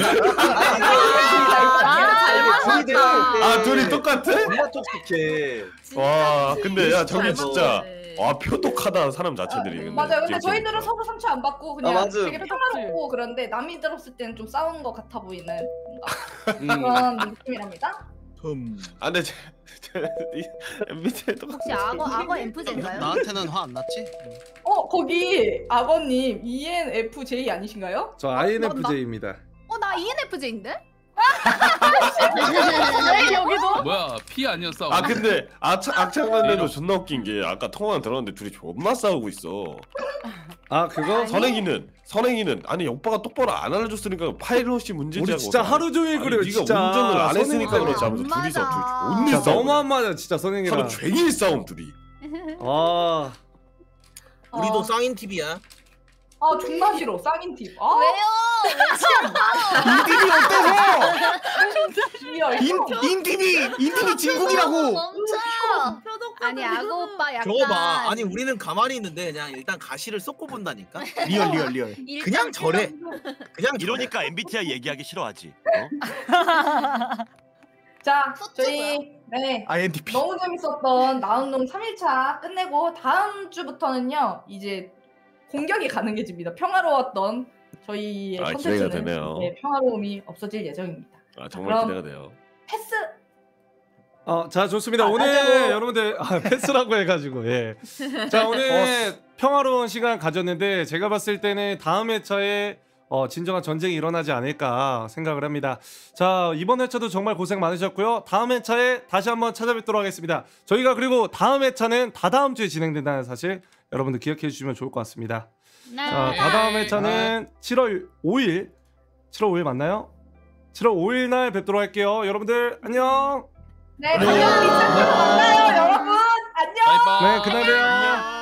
둘이 되게 아 둘이 똑같아? 존나 똑똑해. 와 근데 야 저게 잘 진짜 먹었네. 와 표독하다 사람 자체들이. 근데 맞아요. 근데 지금 저희들은 보니까. 서로 상처 안 받고 그냥 아, 맞아요. 되게 평화롭고 그런데 남이 들었을 때는 좀 싸우는 것 같아 보이는 음. 그런 느낌이랍니다. 음. 아 근데 제, 제 엠비티아이 똑같아. 혹시 악어 악어 엠프제인가요? 나한테는 화 안 났지? 어 거기 악어님 이엔에프제이 아니신가요? 저 아이엔에프제이입니다. 어 나 이엔에프제인데? 왜 여기도? 뭐야 피 아니었어? 아 근데 아차, 악창만데도 존나 웃긴 게 아까 통화 들었는데 둘이 존나 싸우고 있어. 아 그거 선행이는 선행이는 아니 오빠가 똑바로 안 알려줬으니까 파일럿이 문제지. 우리 하고 진짜 하루 종일 아니, 그래요. 네가 진짜 운전을 안 했으니까 선행이가 그렇지 하면서 안 둘이서 맞아. 둘이 존나 진짜 싸워. 너무 안 맞아 진짜 선행이랑. 하루 종일 싸움 둘이. 아 우리도 어. 쌍인 팁이야. 아 존나 싫어 쌍인 팁. 아 왜요? 인디비 어때서? 리얼. 인 인디비 인디비 진국이라고. 멈춰. 아니 악어 오빠 약간. 저거 봐. 아니 우리는 가만히 있는데 그냥 일단 가시를 쏟고 본다니까. 리얼 리얼 리얼. 그냥 저래. 그냥 이러니까 엠비티아이 얘기하기 싫어하지. 자 저희 네 아이엔티피. 너무 재밌었던 나운놈 삼 일차 끝내고 다음 주부터는요 이제 공격이 가능해집니다. 평화로웠던 저희의 아, 기대가 컨텐츠는 되네요. 네, 평화로움이 없어질 예정입니다. 아 정말 그럼- 기대가 돼요. 패스. 어, 자 좋습니다. 아, 오늘 맞아요. 여러분들 아, 패스라고 해가지고 예. 자 오늘 평화로운 시간 가졌는데 제가 봤을 때는 다음 회차에 어, 진정한 전쟁이 일어나지 않을까 생각을 합니다. 자 이번 회차도 정말 고생 많으셨고요. 다음 회차에 다시 한번 찾아뵙도록 하겠습니다. 저희가 그리고 다음 회차는 다다음 주에 진행된다는 사실 여러분들 기억해 주시면 좋을 것 같습니다. 네. 자 다다음 회차는 칠월 오일 칠월 오일 맞나요? 칠월 오일 날 뵙도록 할게요. 여러분들 안녕. 네, 다음 미션으로 만나요, 여러분. 안녕. 바이바이. 네, 그날 봬요.